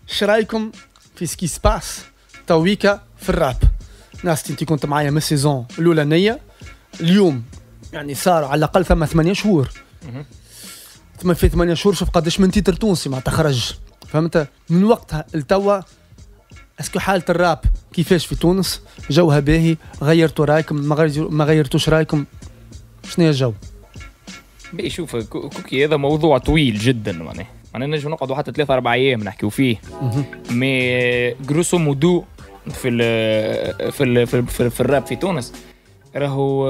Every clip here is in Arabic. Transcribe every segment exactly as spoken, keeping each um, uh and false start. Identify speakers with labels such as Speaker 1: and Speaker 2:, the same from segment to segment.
Speaker 1: شرايكم في سكي سباس تويكا في الراب؟ ناس انت كنت معايا من السيزون الاولانيه، اليوم يعني صار على الاقل ثم ثمانية شهور. ثم في ثمانية شهور شوف قداش من تيتر تونسي ما تخرج، فهمت؟ من وقتها لتوا اسكو حاله الراب كيفاش في تونس؟ جوها باهي؟ غيرتوا رايكم؟ ما, غير... ما غيرتوش رايكم؟ شنو هي الجو؟
Speaker 2: بي شوف كوكي هذا موضوع طويل جدا، معناه معناه نجم نقعدوا حتى ثلاثة أربع أيام نحكيو فيه. مي جروسو مودو في ال في ال في, ال في, ال في الراب في تونس راهو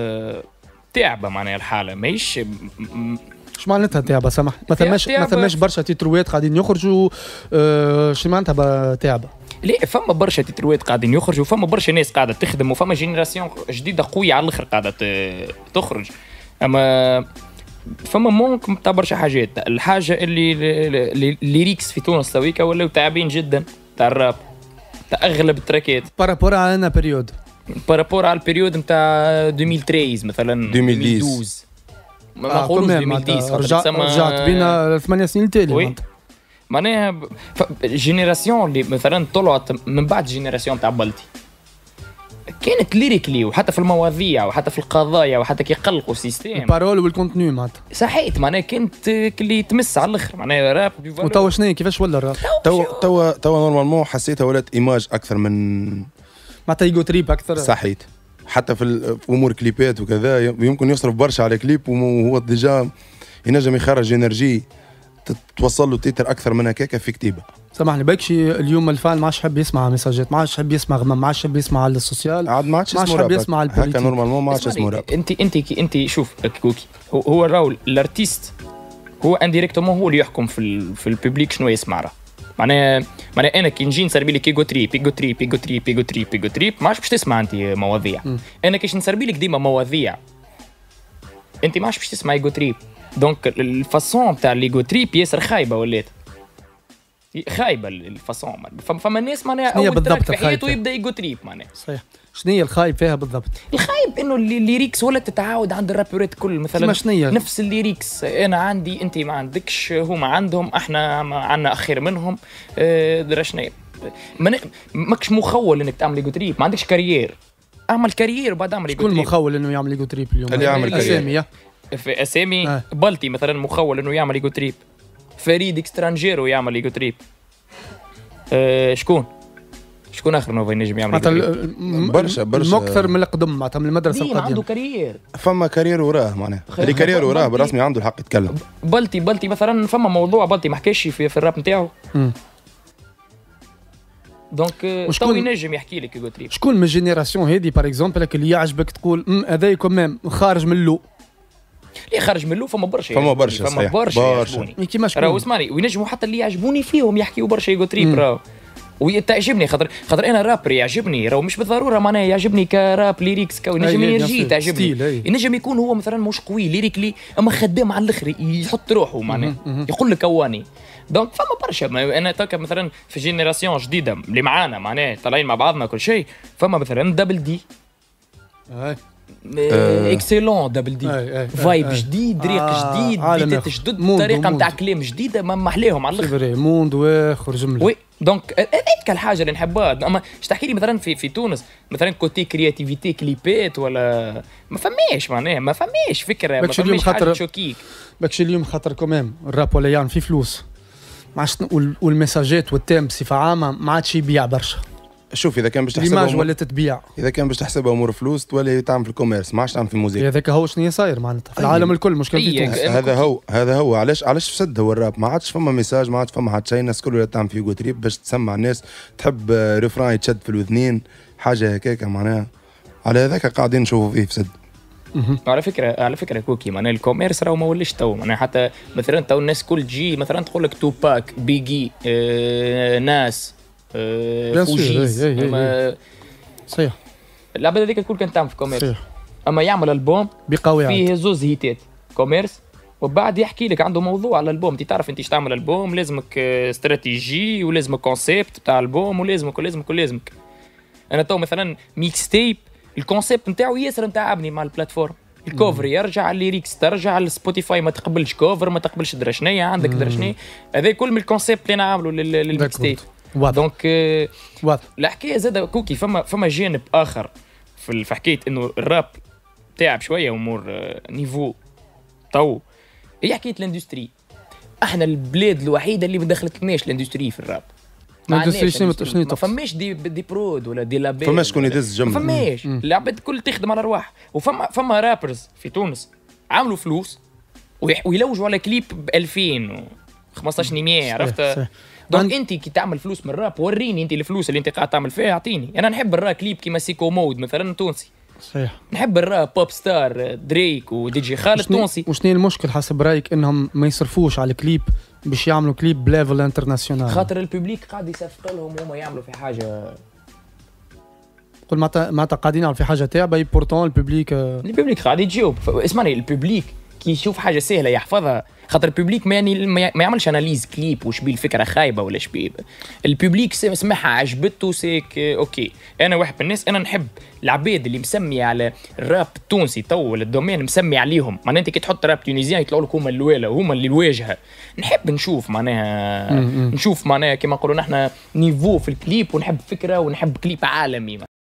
Speaker 2: تعبه، معناها الحاله ماهيش.
Speaker 1: اش معناتها تعبه؟ سامح، ما ثماش ما ثماش برشا تيتروات قاعدين يخرجوا. أه شو معناتها تعبه؟
Speaker 2: لا، فما برشا تيتروات قاعدين يخرجوا، وفما برشا ناس قاعده تخدم، وفما جينيراسيون جديده قويه على الاخر قاعده تخرج. اما فما ممكن تاع برشا حاجات. الحاجه اللي الليريكس في تونس تويكا ولاو تعبين جدا تاع الراب، تاع اغلب التراكات
Speaker 1: بارابور على بيريود،
Speaker 2: بارابور على البريود نتاع ألفين وثلاثة مثلا
Speaker 3: ألفين وإحدى عشر.
Speaker 2: ما ما نقولوش ألفين وعشرة،
Speaker 1: رجعت رجعت بينا ثمانية سنين تالي.
Speaker 2: معناها جينيراسيون اللي مثلا طلعت من بعد جينيراسيون تاع بلتي كانت ليريكلي، وحتى في المواضيع وحتى في القضايا وحتى كي يقلقوا السيستم
Speaker 1: البارول والكونتوني معناتها
Speaker 2: صحيت. معناها كانت اللي تمس على الاخر، معناها راب.
Speaker 1: وتوا شنو كيفاش ولا الراب؟
Speaker 3: توا توا توا نورمالمون حسيتها ولات ايماج اكثر من
Speaker 1: معناتها يجو تريب اكثر.
Speaker 3: صحيت. حتى في امور كليبات وكذا يمكن يصرف برشا على كليب وهو ديجا ينجم يخرج انرجي توصل له تيتر اكثر من هكاك في كتيبه.
Speaker 1: سامحني باكشي اليوم الفان ما عادش يحب يسمع مساجات، ما عادش يحب يسمع غمام، ما عادش يحب يسمع على السوسيال،
Speaker 3: عاد ما عادش اسمه
Speaker 1: راب، يسمع على
Speaker 3: هكا نورمالمون ما عادش اسمه راب.
Speaker 2: انت انت انت شوف كوكي، هو, هو الراول الارتيست هو انديريكتومون هو اللي يحكم في ال في الببليك شنو يسمع راه. معناها معناها انا كي نجي نسربي لك كيغو تري بيغو تري بيغو تري بيغو تري بيغو تري ما عادش باش تسمع انت مواضيع. م. انا كيش نسربي لك ديما مواضيع انت ما عادش باش تسمع ايغو تريب. دونك الفاسون تاع ليغو تريب ياسر خايبه، ولات خايبه الفاسون. فما الناس معناها اول تراك في حياته يبدا ايغو تريب. معناها
Speaker 1: صحيح. شنو هي الخايب فيها بالضبط؟
Speaker 2: الخايب انه الليريكس ولا تتعاود عند الرابورات كل مثلا نفس الليريكس. انا عندي انت ما عندكش، هما عندهم احنا عندنا اخير منهم. اه درشنا ما ماكش مخول انك تعمل ايغو تريب، ما عندكش كارير. اعمل كارير وبعد اعمل ايغو تريب.
Speaker 1: شكون مخول انه يعمل ايغو تريب اليوم؟
Speaker 3: اللي يعمل كارير
Speaker 1: اسامي
Speaker 2: في اسامي آه. بلتي مثلا مخول انه يعمل ايغو تريب. فريد اكسترانجيرو يعمل ايغو تريب. اه شكون شكون اخر نوفا ينجم يعمل
Speaker 3: برشا برشا
Speaker 1: مكثر من القدم معناتها من المدرسه القديمه
Speaker 2: عنده كارير.
Speaker 3: فما كارير وراه، معناها اللي كارير وراه بالرسمي عنده الحق يتكلم.
Speaker 2: بلتي بلتي مثلا فما موضوع بلتي ما حكاش في, في الراب نتاعو. دونك تو ينجم يحكي لك ايغو تريب.
Speaker 1: شكون من الجينيراسيون هذه باغ اكزومبل اللي يعجبك تقول هذا كومام خارج من اللو؟
Speaker 2: اللي خارج من اللو فما برشا
Speaker 3: فما برشا
Speaker 2: فما برشا يعجبوني
Speaker 1: كيما شكون؟
Speaker 2: راهو اسمعني، وينجموا حتى اللي يعجبوني فيهم يحكيوا برشا ايغو تريب. راهو وتعجبني خاطر خاطر انا رابر يعجبني، راهو مش بالضروره معناها يعجبني كراب ليريكس كو ينجم ينرجي تعجبني. ينجم يكون هو مثلا مش قوي ليريكلي اما خدام على الاخر يحط روحه معناها يقول لك اواني. دونك فما برشا. انا تاك مثلا في جينيراسيون جديده اللي معانا معناها طالعين مع بعضنا كل شيء. فما مثلا دبل دي اكسلون دبل دي فايب جديد، ريق جديد، بيتات جدد، طريقه نتاع كلام جديده ما محليهم على الاخر.
Speaker 1: موند واخر جمله.
Speaker 2: وي دونك هذيك الحاجه اللي نحبها. اما اش تحكي لي مثلا في في تونس مثلا كوتي كرياتيفيتي كليبات ولا ما فماش معناها ما فماش فكره ما فماش حاجه تشوكيك.
Speaker 1: باكش اليوم خاطر كومام الراب ولا يعني في فلوس ما عادش، والمساجات والتيم بصفه عامه ما عادش يبيع برشا.
Speaker 3: شوف اذا كان باش تحسبها
Speaker 1: ولا تتبيع،
Speaker 3: اذا كان باش تحسبها امور فلوس تولي تعمل في الكوميرس ما عادش تعمل في الموسيقى.
Speaker 1: هذاك هو شنو صاير معناتها في العالم الكل مش كان في تونس.
Speaker 3: هذا هو هذا هو علاش علاش فسد هو الراب. ما عادش فما ميساج، ما عادش فما حتى شيء. الناس كلها تعمل في يوغوتريب باش تسمع الناس، تحب ريفران يتشد في الوذنين حاجه هكاك معناها. على هذاك قاعدين نشوفوا فيه فسد.
Speaker 2: على فكره على فكره كوكي معناها الكوميرس راهو ما وليش تو معناها. حتى مثلا تو الناس كل تجي مثلا تقول لك توباك بيجي آه ناس آه فوجيز.
Speaker 1: صحيح
Speaker 2: العباد هذيك الكل كانت تعمل في كوميرس. صحيح. اما يعمل البوم
Speaker 1: بقوي
Speaker 2: فيه زوز هيتات كوميرس وبعد يحكي لك عنده موضوع على البوم. انت تعرف انت ايش تعمل البوم، لازمك استراتيجي ولازمك كونسيبت بتاع البوم ولازمك ولازمك ولازمك. انا تو مثلا ميكس تيب الكونسيبت نتاعو ياسر نتاعبني مع البلاتفورم. الكوفر يرجع، الليريكس ترجع، السبوتيفاي ما تقبلش كوفر، ما تقبلش درشنية عندك درشنية. هذا كل من الكونسيبت اللي نعملوا للميكس تيب. دونك واضح. الحكايه زاد كوكي فما فما جانب اخر في في حكايه انه الراب تعب شويه امور نيفو تو، هي حكايه الاندستري. احنا البلاد الوحيده اللي ما دخلتناش الاندستري في الراب.
Speaker 1: الاندستري شنو شنو
Speaker 2: ما فماش دي دي برود ولا دي لابيل،
Speaker 3: فماش شكون يدز جنب،
Speaker 2: ما فماش. العباد الكل تخدم على ارواح. وفما فما رابرز في تونس عملوا فلوس ويلوجوا على كليب ب ألفين و خمسطاش مية، عرفت؟ دونك انت كي تعمل فلوس من الراب وريني انت الفلوس اللي انت قاعد تعمل فيها، اعطيني. انا نحب الراب كليب كيما سيكو مود مثلا تونسي،
Speaker 1: صحيح.
Speaker 2: نحب الراب بوب ستار دريك ودي جي خالد تونسي.
Speaker 1: وشنو المشكل حسب رايك انهم ما يصرفوش على الكليب باش يعملوا كليب بليفل انترناسيونال؟
Speaker 2: خاطر الببليك قاعد يصفق لهم وهم يعملوا في حاجه.
Speaker 1: قول معناتها معناتها قاعدين يعملوا في حاجه تاعبه بورتون الببليك
Speaker 2: الببليك قاعد يجاوب. اسمعني، الببليك كي يشوف حاجه سهله يحفظها، خاطر الببليك ما يعني ما يعملش اناليز كليب وش بيه الفكره خايبه ولا شبيه. الببليك سمعها عجبته سيك اوكي. انا واحد من الناس انا نحب العباد اللي مسمي على الراب التونسي تو ولا الدومين مسمي عليهم. معناها انت كي تحط راب تونيزيان يطلعوا لك هما الوالا وهما اللي الواجهه. نحب نشوف معناها نشوف معناها كما نقولوا نحن نيفو في الكليب، ونحب فكره ونحب كليب عالمي.